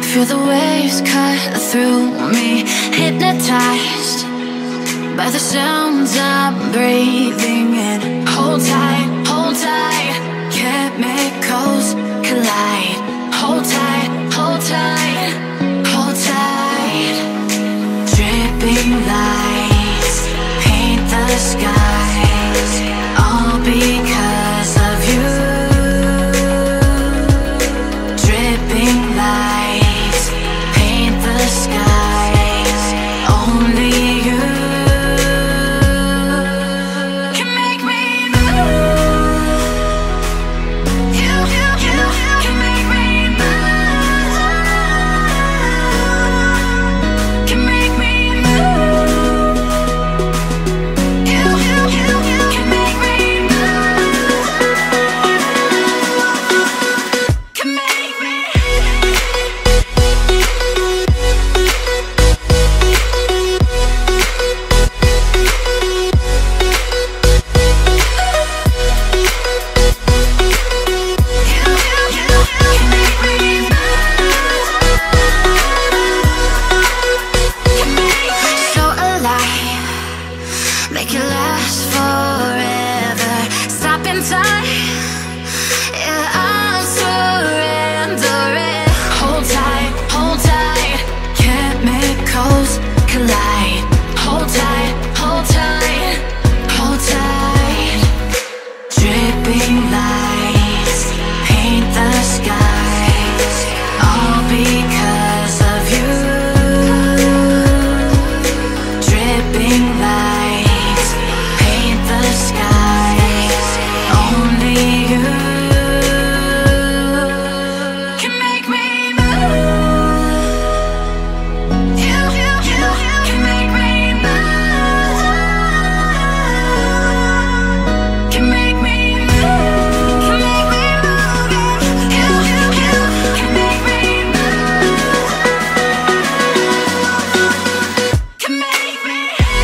Feel the waves cut through me, hypnotized by the sounds I'm breathing in. Hold tight, hold tight, chemicals collide. Hold tight, hold tight, hold tight. Dripping lights paint the skies, all because of you. Dripping lights paint the skies, only you can make me move. You can make me move. Can make me move. You can make me move. Can make me. So alive, make it last forever. Stop in time, yeah, I'm surrendering. Hold tight, chemicals collide. Hold tight, hold tight, hold tight. Dripping lights paint the skies, all because of you. Dripping lights paint the skies, only you can make me move. You can make me move. Can make me move. Can make me move. You can make me move. Can make me.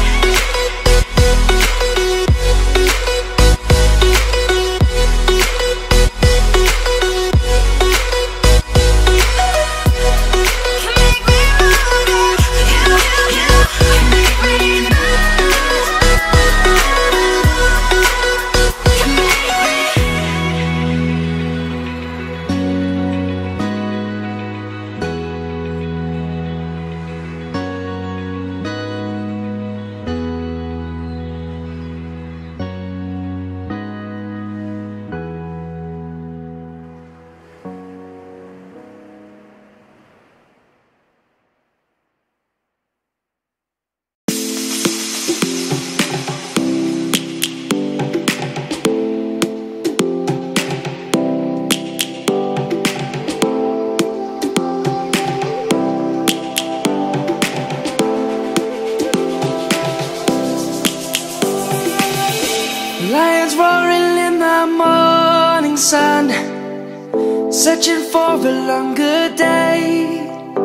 Lions roaring in the morning sun, searching for a longer day.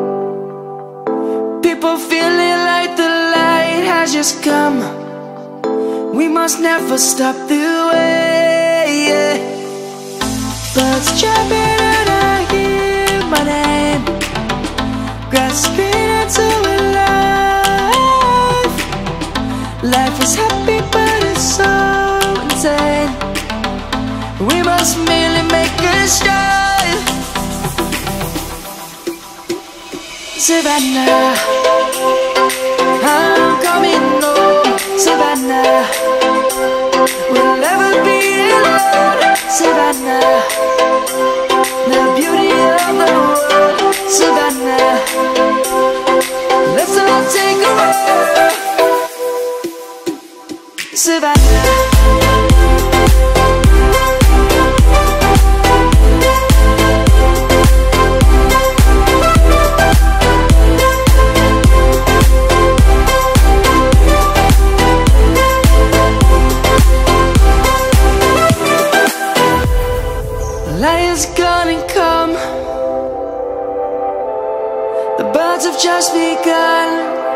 People feeling like the light has just come. We must never stop the way. Birds chirping and I hear my name, grasping into a life. Life is happy but it's so insane. We must merely make a start. Savannah, I'm coming home. Savannah, we'll never be alone. Savannah, the beauty of the world. Savannah, let's all take a walk. Savannah. Lion's gonna come. The birds have just begun.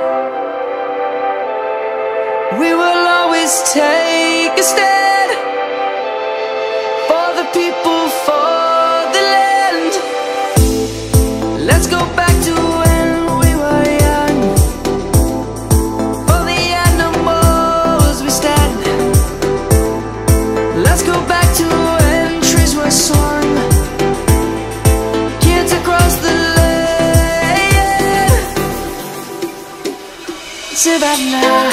We will always take a stand for the people, for the land. Let's go back Savannah.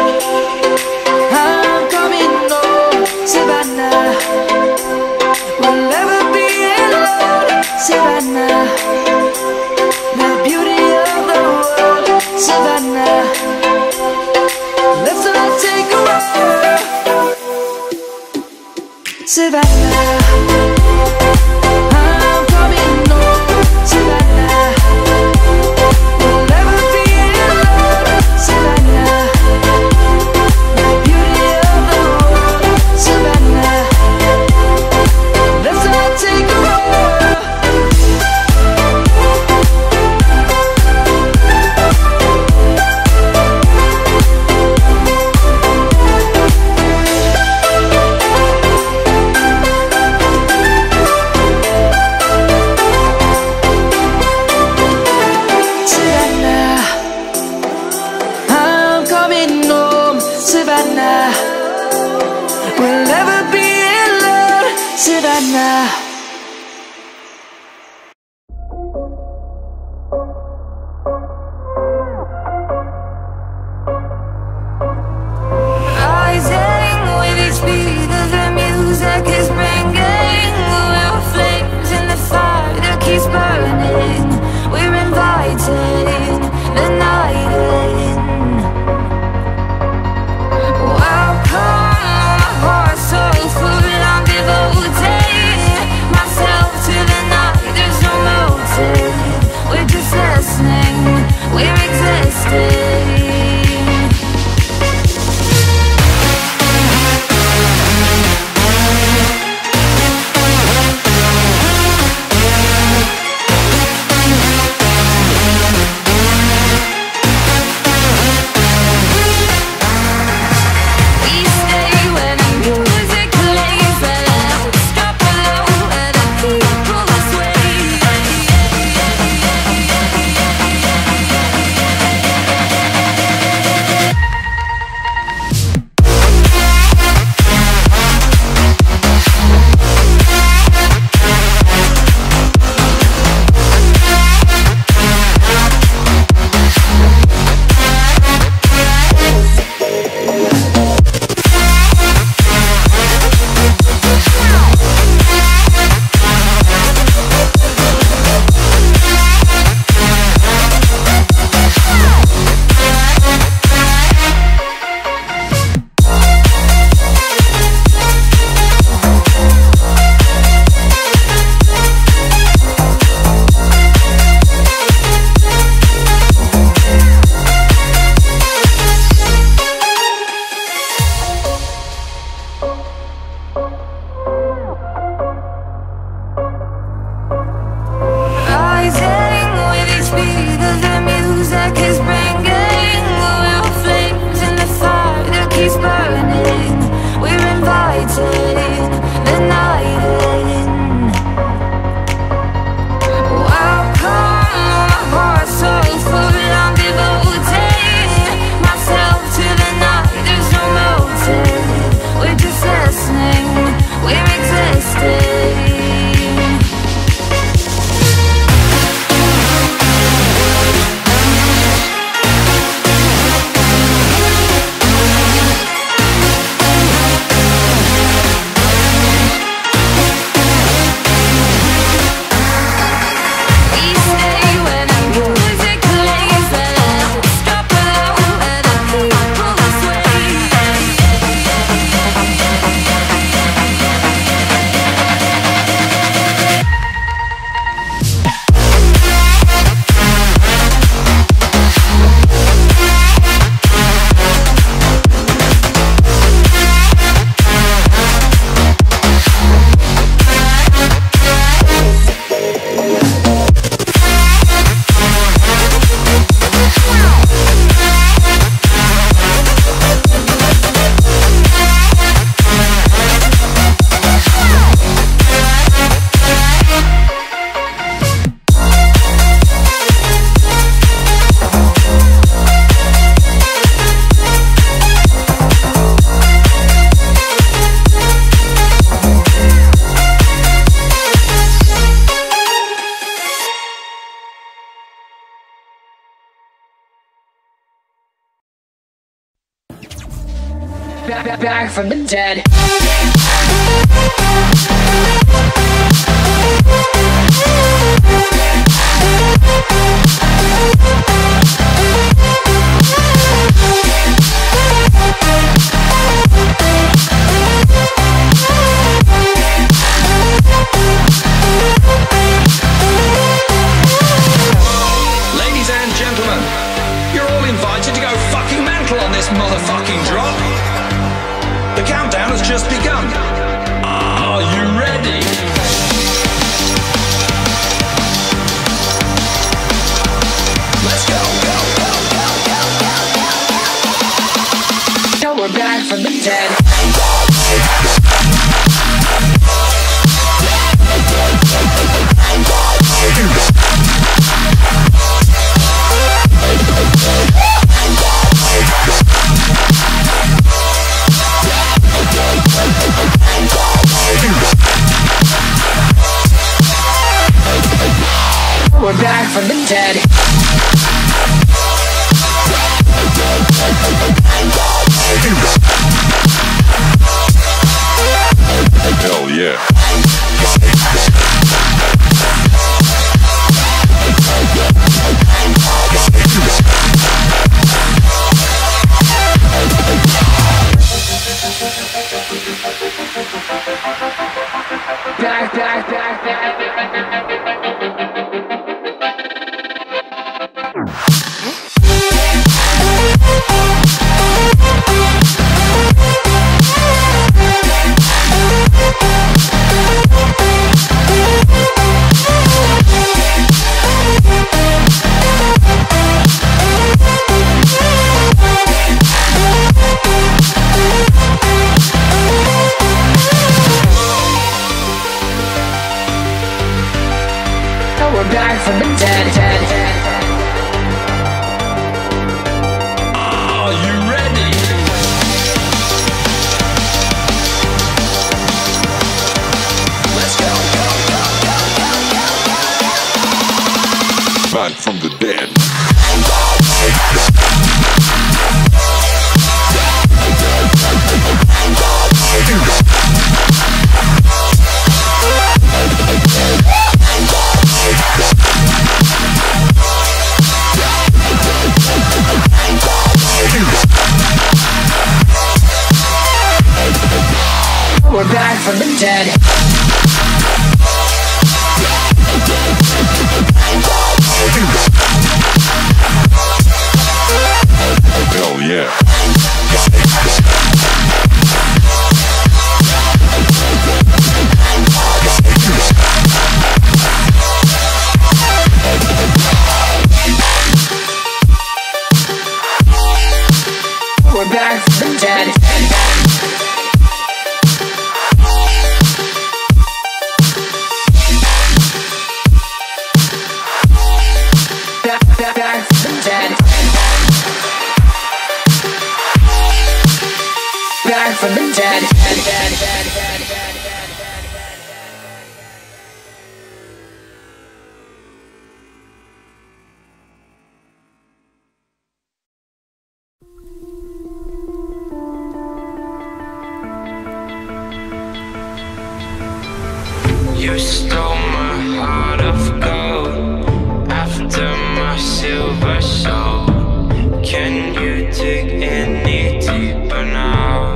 I'm coming home, Savannah. We'll never be alone, Savannah. The beauty of the world, Savannah. Let's not take a walk, Savannah. I'm coming home, Savannah. We'll never be alone, Savannah. The beauty of the world, Savannah. Let's not take a walk. Savannah, I'm coming home, Savannah. We'll never be alone, Savannah. Rising with each beat of the music is bringing. We're flames in the fire that keeps burning. We're inviting the night in. Welcome, my heart so full, I'm devoted. back from the dead. Ladies and gentlemen, you're all invited to go fucking mental on this motherfucking drop. The countdown has just begun. Are you ready? Let's go, go, go, go, go, go, go. Now we're back from the dead. We're back from the dead. Hell yeah. Back. We're back from the dead. Are you ready? Let's go, go, go, go, go, go, go. Back from the dead. We're back from the dead. Hell yeah. We're back from the dead. Back from the dead. Back from the dead. You stole my heart of gold after my silver soul. Can you dig any deeper now?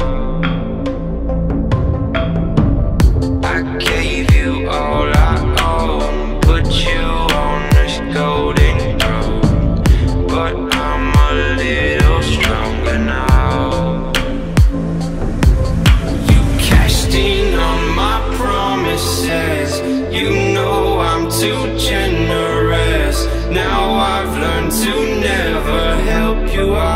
I gave you all I own, put you on this golden throne, but I'm a little stronger now. You cashed in on my promises. You know I'm too generous. Now I've learned to never help you out.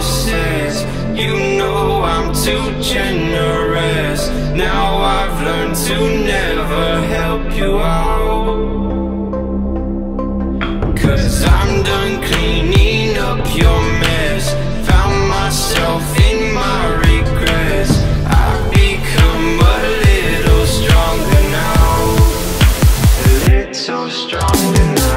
promises. You know I'm too generous. Now I've learned to never help you out. 'Cause I'm done cleaning up your mess. Found myself in my regrets. I've become a little stronger now. A little stronger now.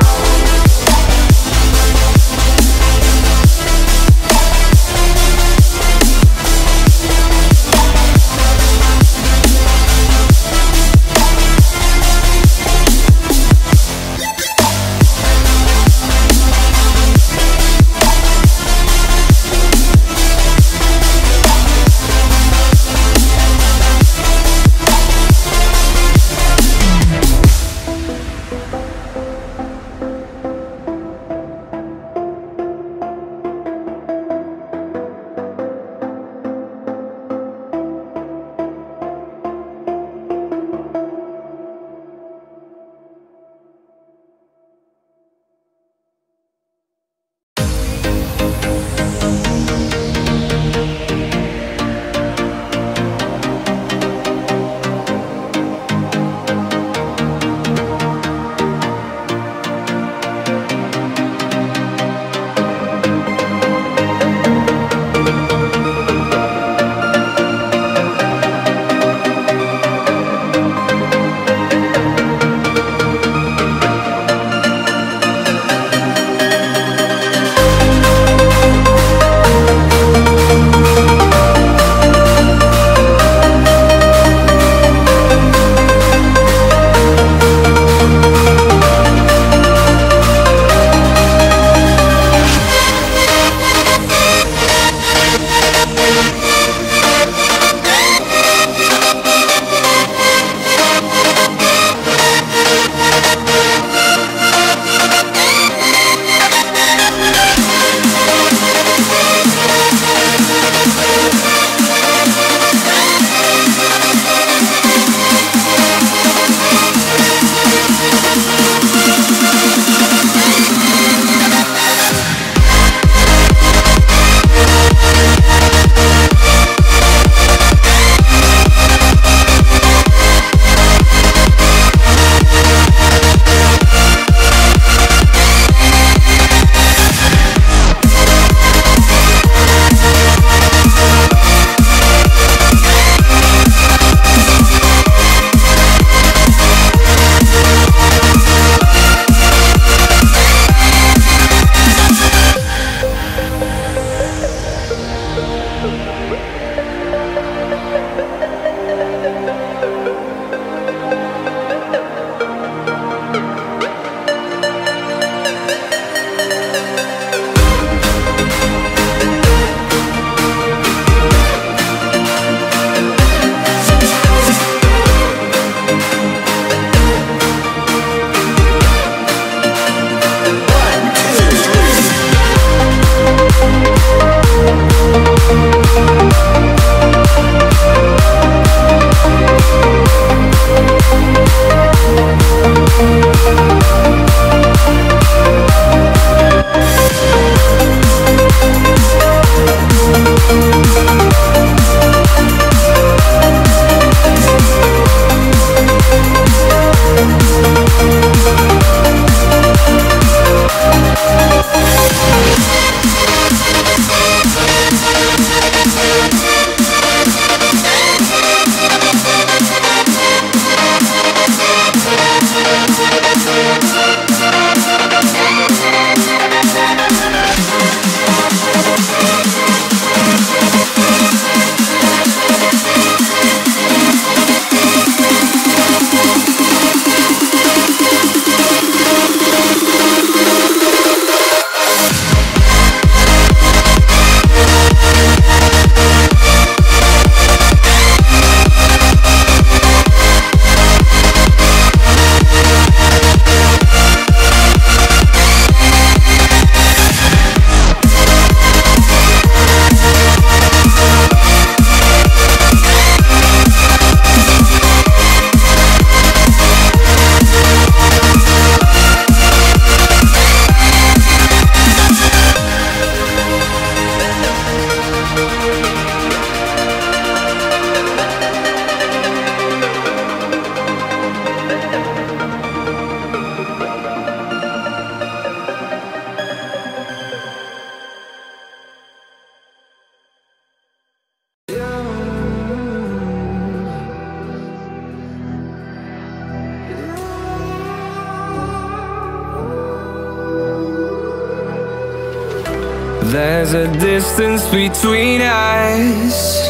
there's a distance between us.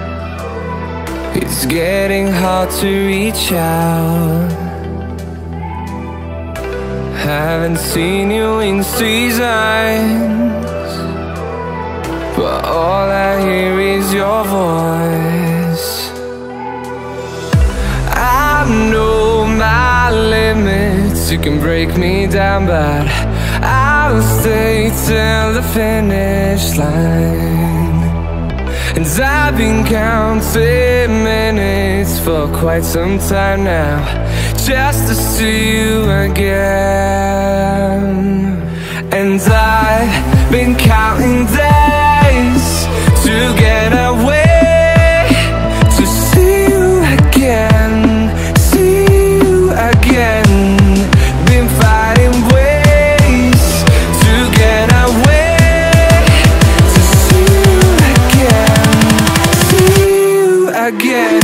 It's getting hard to reach out. Haven't seen you in seasons, but all I hear is your voice. I know my limits, you can break me down, but I'll stay till the finish line. And I've been counting minutes for quite some time now, just to see you again. And I've been counting days to get away, to see you again, see you again. Been fighting ways to get away, to see you again, see you again.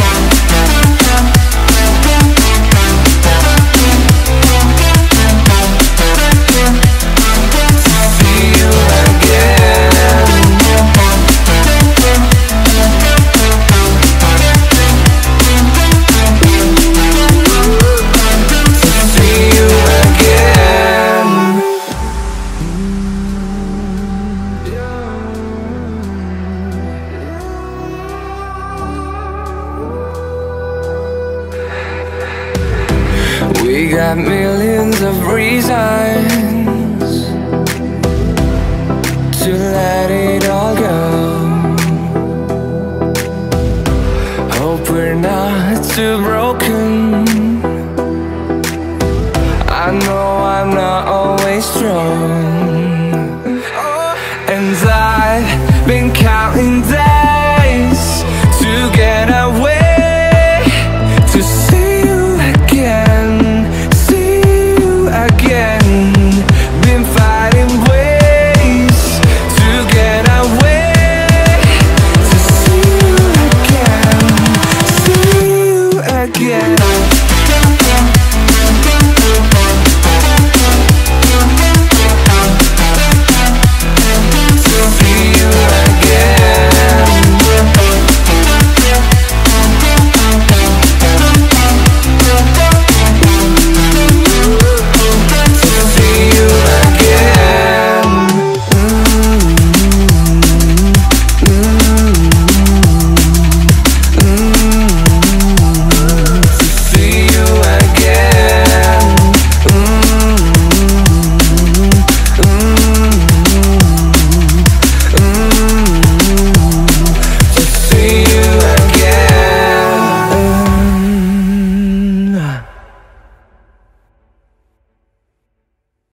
We got millions of reasons